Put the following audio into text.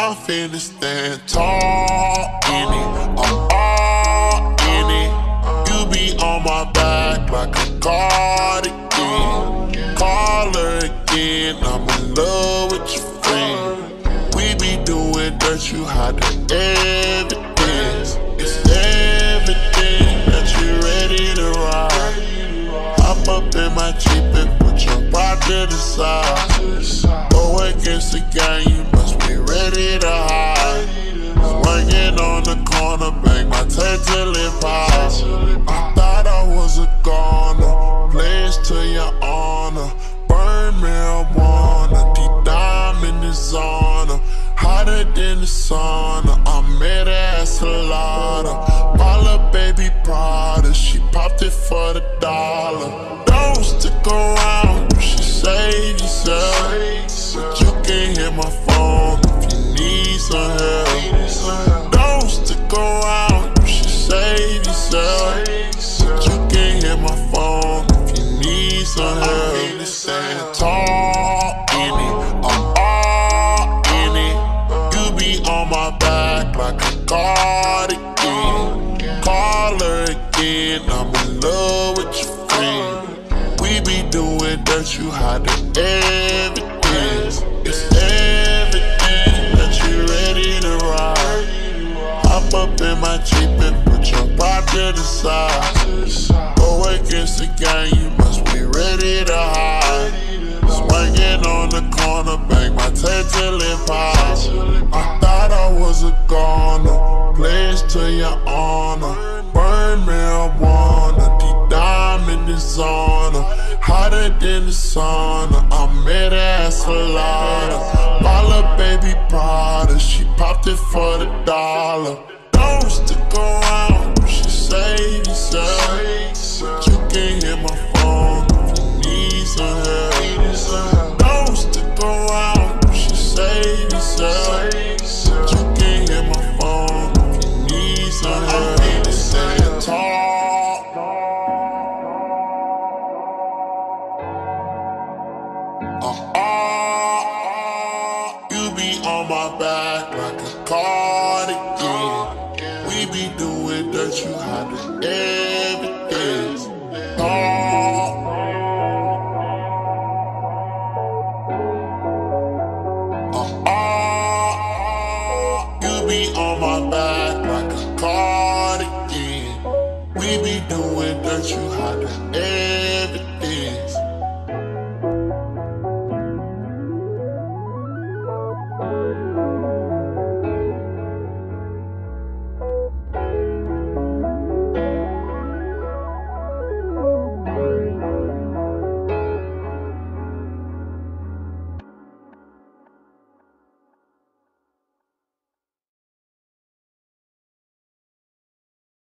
I'm finna stand tall in it, I'm all in it. You be on my back like a cardigan. Call her again, I'm in love with your friend. We be doing dirt, you hide the evidence. It's evident that you ready to ride. Hop up in my Jeep and put your pride to the side. Go against the gang, you must be ready to hide. Swinging on the corner, bang my tail till it pops. I thought I was a goner, pledge to your honor. Burn marijuana, deep diamond is on her. Hotter than the sauna, I met her at Salada. Follow baby Prada, she popped it for the $1. Don't stick around, you should save yourself. But you can hit my phone if you need some help. Don't stick around, you should save yourself. But you can hit my phone if you need some help. I'm finna stand tall in it, I'm all in it. You be on my back like a cardigan. Call her again, I'm in love with your friend. We be doing dirt, you hide the evidence. It's evident that you ready to ride. Hop up in my Jeep and put your pride to the side. Go against the gang, you must be ready to hide. Swinging on the corner, bang my tail till it pops. I thought I was a goner, pledge to your honor. Burn marijuana, deep diamond is on her. Hotter than the sauna, I met her at Salada. Follow baby Prada, she popped it for the $1. Don't stick around, you should save yourself.